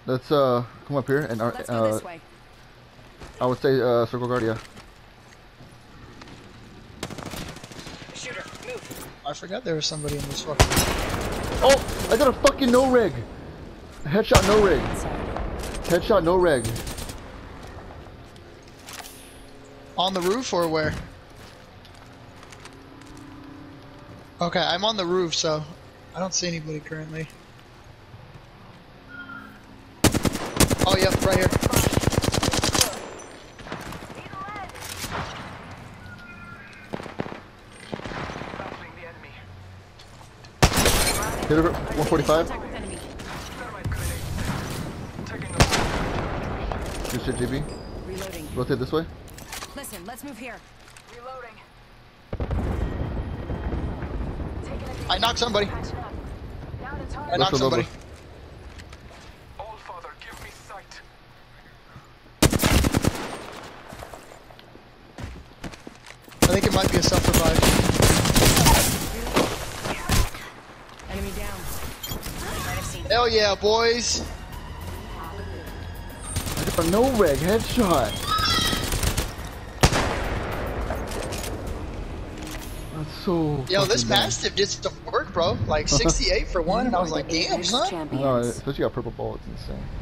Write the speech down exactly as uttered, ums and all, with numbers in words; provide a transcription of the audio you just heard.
Let's uh come up here and uh, Let's go this uh way. I would say uh circle guard, yeah. Shooter, move. I forgot there was somebody in this fucking. Oh, I got a fucking no rig. Headshot no rig. Headshot no rig. On the roof or where? Okay, I'm on the roof, so I don't see anybody currently. Oh, yep, right here. Hit over one forty-five. Good shit, J B. Reloading. Rotate this way. Listen, let's move here. Reloading. I knocked somebody. Now to I target. knocked Let's somebody. over. All father, give me sight. I think it might be a self-revive. Enemy down. Might have seen. Hell yeah, boys! I got a no rig headshot. That's so. Yo, this fucking bad. Mastiff did some work, bro. Like sixty-eight for one, and I was like, damn, son. No, especially got purple bullets, insane.